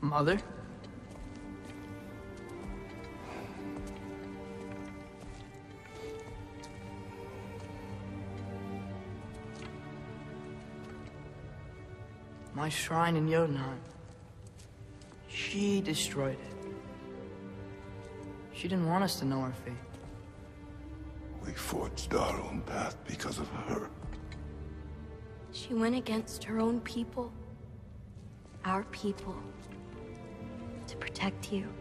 Mother? My shrine in Jotunheim. She destroyed it. She didn't want us to know our fate. We forged our own path because of her. She went against her own people. Our people. To protect you.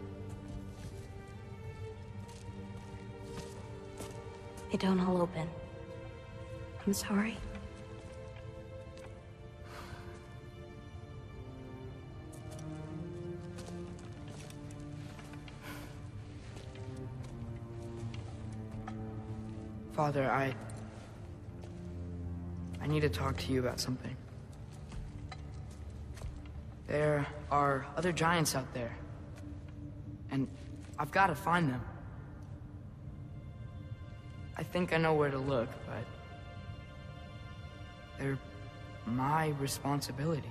They don't all open. I'm sorry. Father, I need to talk to you about something. There are other giants out there, and I've got to find them. I think I know where to look, but they're my responsibility.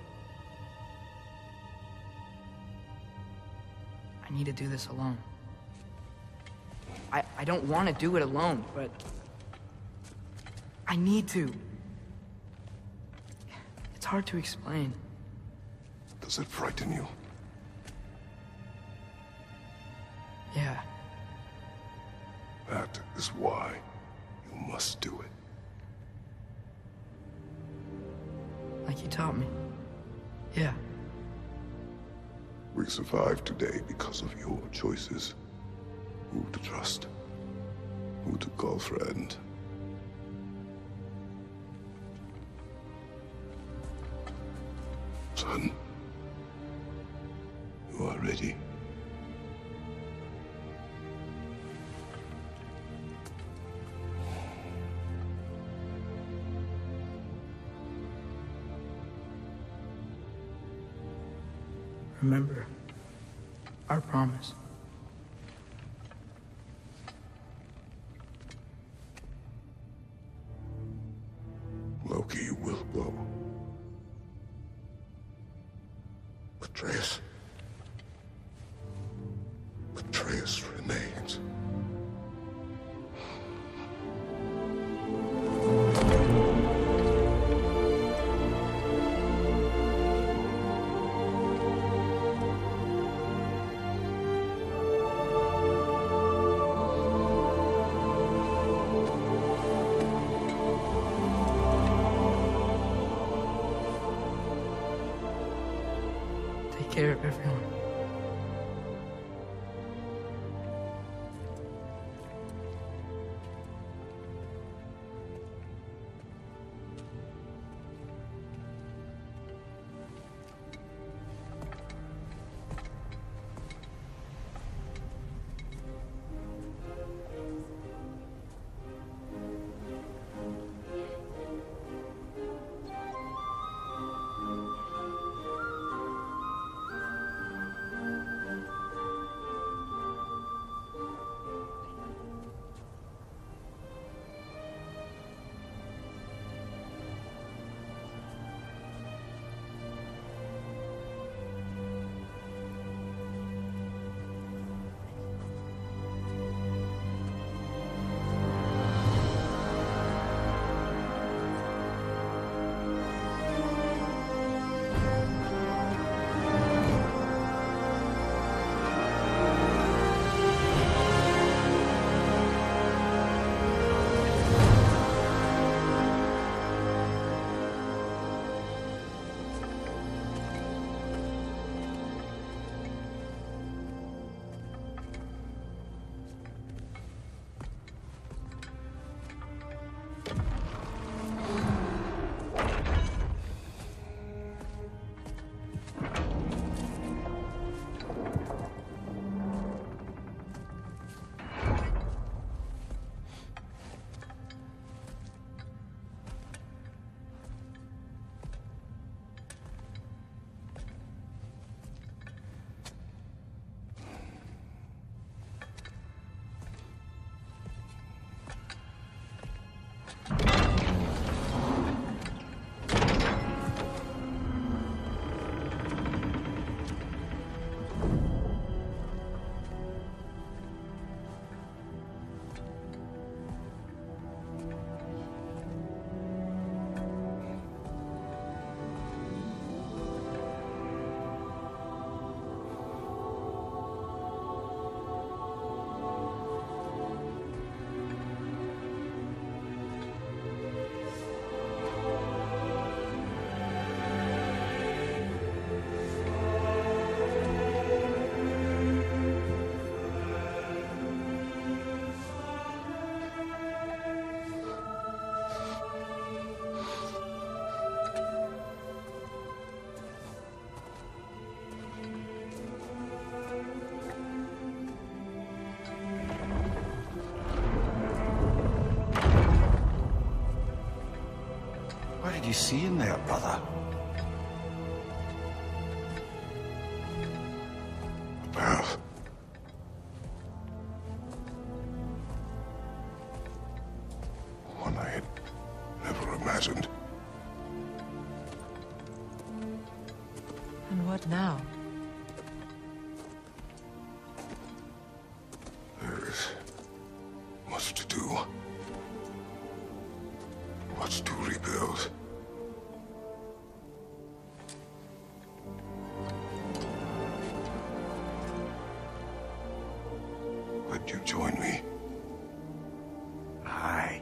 I need to do this alone. I don't want to do it alone, but I need to. It's hard to explain. Does it frighten you? Yeah. That is why you must do it. Like you taught me. Yeah. We survived today because of your choices. Who to trust. Who to call friend. Son, you are ready. Remember our promise. Loki will go. Atreus. Atreus remains. Take care of everyone. did you see in there, brother? A path. One I had never imagined. And what now? There is much to do. Much to rebuild. Would you join me? Aye.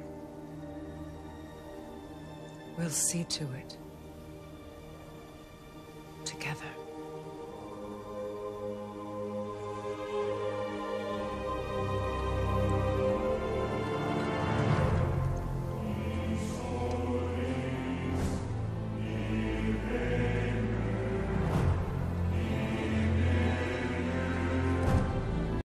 We'll see to it. Together.